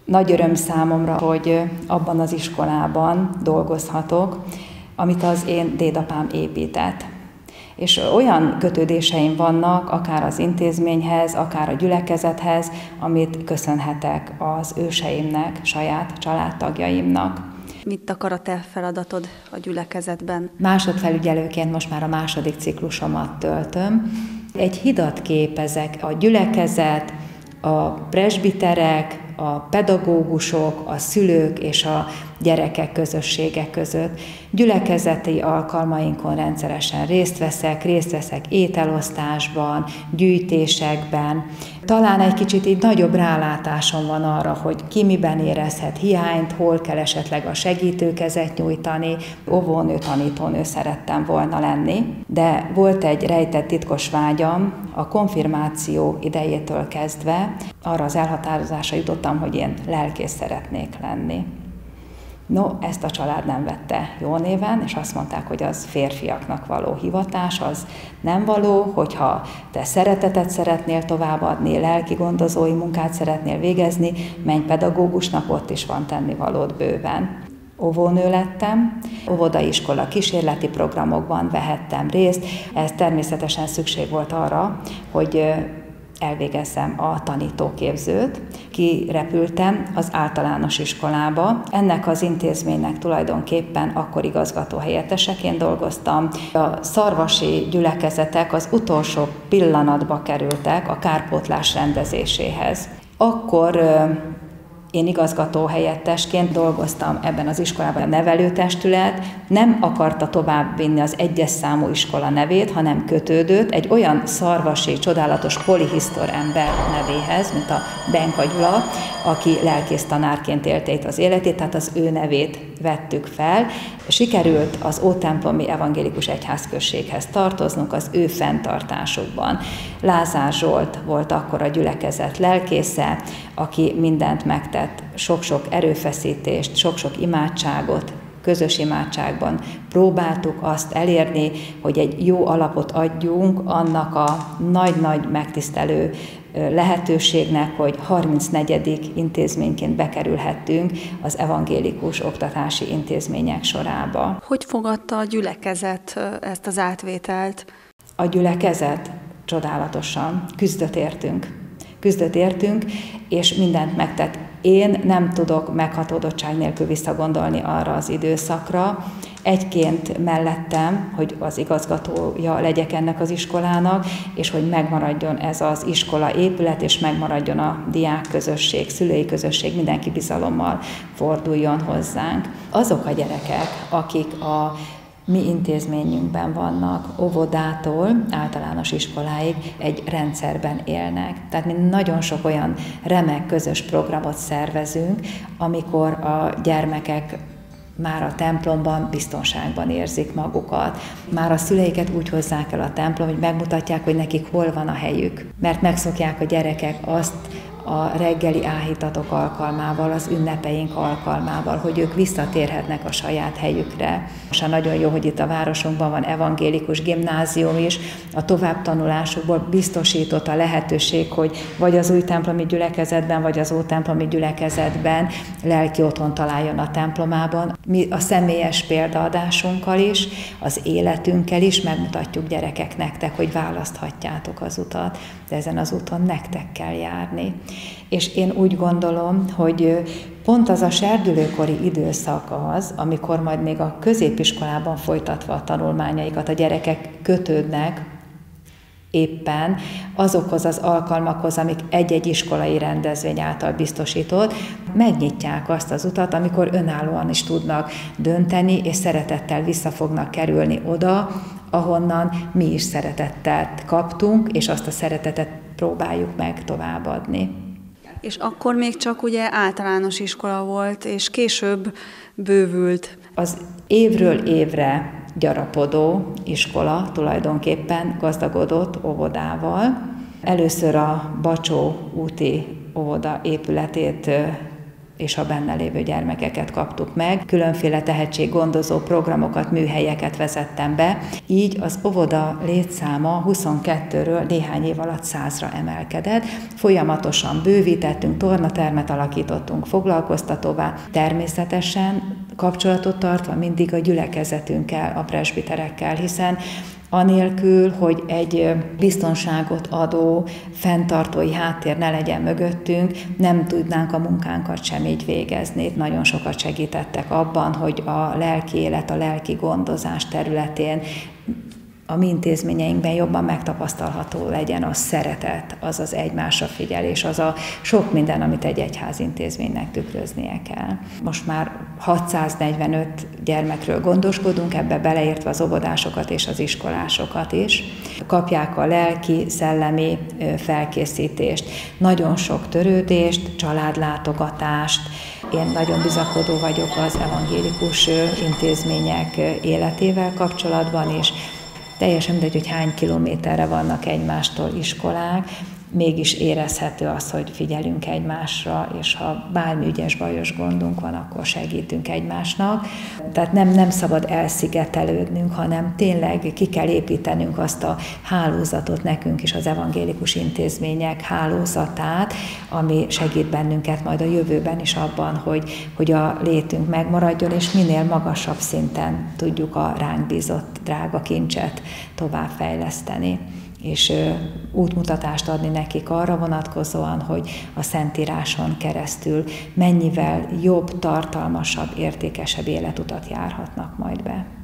Nagy öröm számomra, hogy abban az iskolában dolgozhatok, amit az én dédapám épített. És olyan kötődéseim vannak, akár az intézményhez, akár a gyülekezethez, amit köszönhetek az őseimnek, saját családtagjaimnak. Mit akar a te feladatod a gyülekezetben? Másodfelügyelőként most már a második ciklusomat töltöm. Egy hidat képezek a gyülekezet, a presbiterek, a pedagógusok, a szülők és a gyerekek közössége között. Gyülekezeti alkalmainkon rendszeresen részt veszek ételosztásban, gyűjtésekben. Talán egy kicsit így nagyobb rálátásom van arra, hogy ki miben érezhet hiányt, hol kell esetleg a segítőkezet nyújtani. Óvónő, tanítónő szerettem volna lenni, de volt egy rejtett titkos vágyam, a konfirmáció idejétől kezdve arra az elhatározásra jutottam, hogy én lelkész szeretnék lenni. No, ezt a család nem vette jó néven, és azt mondták, hogy az férfiaknak való hivatás, az nem való, hogyha te szeretetet szeretnél továbbadni, lelki gondozói munkát szeretnél végezni, menj pedagógusnak, ott is van tennivalód bőven. Óvónő lettem, óvodaiskola kísérleti programokban vehettem részt, ez természetesen szükség volt arra, hogy elvégezzem a tanítóképzőt. Kirepültem az általános iskolába. Ennek az intézménynek tulajdonképpen akkor igazgatóhelyetteseként dolgoztam. A szarvasi gyülekezetek az utolsó pillanatba kerültek a kárpótlás rendezéséhez. Akkor én igazgatóhelyettesként dolgoztam ebben az iskolában. A nevelőtestület nem akarta továbbvinni az egyes számú iskola nevét, hanem kötődött egy olyan szarvasi, csodálatos polihisztor ember nevéhez, mint a Benka Gyula, aki lelkésztanárként élte itt az életét, tehát az ő nevét vettük fel. Sikerült az Ótemplomi Evangélikus Egyházközséghez tartoznunk az ő fenntartásukban. Lázár Zsolt volt akkor a gyülekezet lelkésze, aki mindent megtett, sok-sok erőfeszítést, sok-sok imádságot, közös imádságban próbáltuk azt elérni, hogy egy jó alapot adjunk annak a nagy-nagy megtisztelő lehetőségnek, hogy 34. intézményként bekerülhettünk az evangélikus oktatási intézmények sorába. Hogy fogadta a gyülekezet ezt az átvételt? A gyülekezet csodálatosan küzdött értünk, és mindent megtett. Én nem tudok meghatódottság nélkül visszagondolni arra az időszakra. Egyként mellettem, hogy az igazgatója legyek ennek az iskolának, és hogy megmaradjon ez az iskola épület, és megmaradjon a diákközösség, szülői közösség, mindenki bizalommal forduljon hozzánk. Azok a gyerekek, akik a mi intézményünkben vannak, óvodától általános iskoláig egy rendszerben élnek. Tehát mi nagyon sok olyan remek közös programot szervezünk, amikor a gyermekek már a templomban biztonságban érzik magukat. Már a szüleiket úgy hozzák el a templom, hogy megmutatják, hogy nekik hol van a helyük. Mert megszokják a gyerekek azt a reggeli áhítatok alkalmával, az ünnepeink alkalmával, hogy ők visszatérhetnek a saját helyükre. És nagyon jó, hogy itt a városunkban van evangélikus gimnázium is, a továbbtanulásukból biztosított a lehetőség, hogy vagy az új templomi gyülekezetben, vagy az ótemplomi gyülekezetben lelki otthon találjon a templomában. Mi a személyes példaadásunkkal is, az életünkkel is megmutatjuk gyerekek nektek, hogy választhatjátok az utat, de ezen az úton nektek kell járni. És én úgy gondolom, hogy pont az a serdülőkori időszak az, amikor majd még a középiskolában folytatva a tanulmányaikat a gyerekek kötődnek éppen azokhoz az alkalmakhoz, amik egy-egy iskolai rendezvény által biztosított, megnyitják azt az utat, amikor önállóan is tudnak dönteni, és szeretettel vissza fognak kerülni oda, ahonnan mi is szeretettel kaptunk, és azt a szeretetet próbáljuk meg továbbadni. És akkor még csak ugye általános iskola volt, és később bővült. Az évről évre gyarapodó iskola tulajdonképpen gazdagodott óvodával. Először a Bacsó úti óvoda épületét és a benne lévő gyermekeket kaptuk meg. Különféle tehetséggondozó programokat, műhelyeket vezettem be, így az óvoda létszáma 22-ről néhány év alatt 100-ra emelkedett. Folyamatosan bővítettünk, tornatermet alakítottunk foglalkoztatóvá, természetesen kapcsolatot tartva mindig a gyülekezetünkkel, a presbiterekkel, hiszen anélkül, hogy egy biztonságot adó, fenntartói háttér ne legyen mögöttünk, nem tudnánk a munkánkat sem így végezni. Nagyon sokat segítettek abban, hogy a lelki élet, a lelki gondozás területén a mi intézményeinkben jobban megtapasztalható legyen a szeretet, az az egymásra figyelés, az a sok minden, amit egy egyházintézménynek tükröznie kell. Most már 645 gyermekről gondoskodunk, ebbe beleértve az óvodásokat és az iskolásokat is. Kapják a lelki, szellemi felkészítést, nagyon sok törődést, családlátogatást. Én nagyon bizakodó vagyok az evangélikus intézmények életével kapcsolatban is. Teljesen mindegy, hogy hány kilométerre vannak egymástól iskolák, mégis érezhető az, hogy figyelünk egymásra, és ha bármi ügyes, bajos gondunk van, akkor segítünk egymásnak. Tehát nem szabad elszigetelődnünk, hanem tényleg ki kell építenünk azt a hálózatot nekünk is, az evangélikus intézmények hálózatát, ami segít bennünket majd a jövőben is abban, hogy a létünk megmaradjon, és minél magasabb szinten tudjuk a ránk bízott drága kincset továbbfejleszteni, és útmutatást adni nekik arra vonatkozóan, hogy a Szentíráson keresztül mennyivel jobb, tartalmasabb, értékesebb életutat járhatnak majd be.